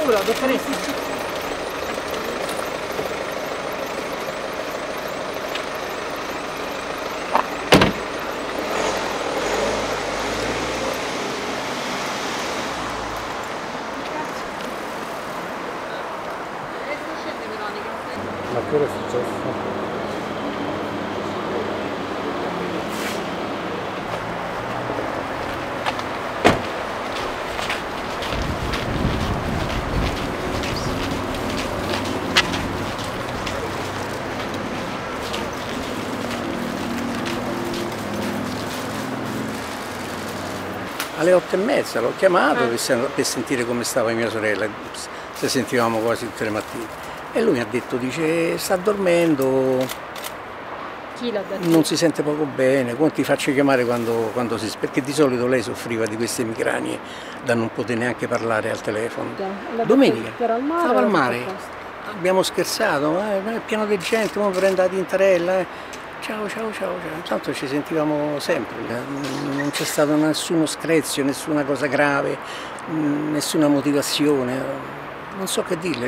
Sicuro, dottoressa? Ma che ora è successo? Alle 8:30 l'ho chiamato per sentire come stava mia sorella, se sentivamo quasi tutte le mattine. E lui mi ha detto, dice, sta dormendo, Chi l'ha detto? non si sente poco bene, ti faccio chiamare quando si... perché di solito lei soffriva di queste emicranie da non poter neanche parlare al telefono. Domenica, stava al mare, abbiamo scherzato, è pieno di gente, ora prende la tintarella. Ciao, ciao, ciao, ciao. Tanto ci sentivamo sempre, non c'è stato nessuno screzio, nessuna cosa grave, nessuna motivazione, non so che dirle.